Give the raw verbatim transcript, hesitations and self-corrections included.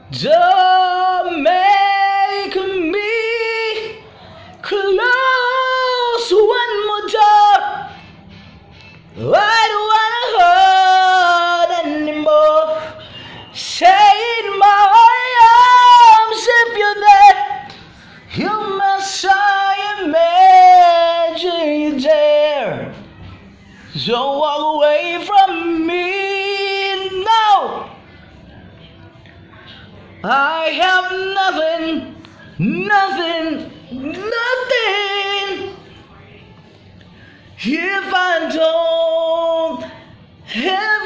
Don't make me close one more time. I don't wanna hurt anymore. Say in my arms if you're there. You must I imagine you there. Don't walk away from me now. I have nothing, nothing, nothing. If I don't have